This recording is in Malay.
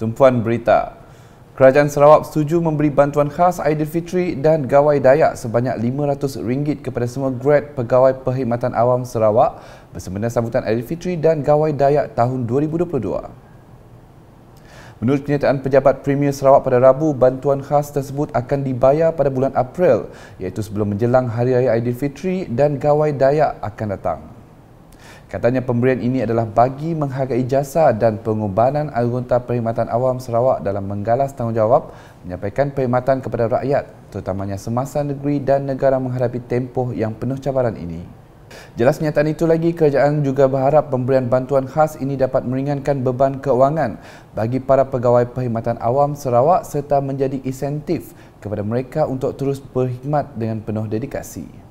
Tumpuan berita. Kerajaan Sarawak setuju memberi bantuan khas Aidilfitri dan Gawai Dayak sebanyak RM500 kepada semua grad pegawai Perkhidmatan Awam Sarawak bersempena sambutan Aidilfitri dan Gawai Dayak tahun 2022. Menurut kenyataan Pejabat Premier Sarawak pada Rabu, bantuan khas tersebut akan dibayar pada bulan April, iaitu sebelum menjelang Hari Raya Aidilfitri dan Gawai Dayak akan datang. Katanya pemberian ini adalah bagi menghargai jasa dan pengorbanan anggota Perkhidmatan Awam Sarawak dalam menggalas tanggungjawab menyampaikan perkhidmatan kepada rakyat, terutamanya semasa negeri dan negara menghadapi tempoh yang penuh cabaran ini. Jelas kenyataan itu lagi, kerajaan juga berharap pemberian bantuan khas ini dapat meringankan beban keuangan bagi para pegawai Perkhidmatan Awam Sarawak serta menjadi insentif kepada mereka untuk terus berkhidmat dengan penuh dedikasi.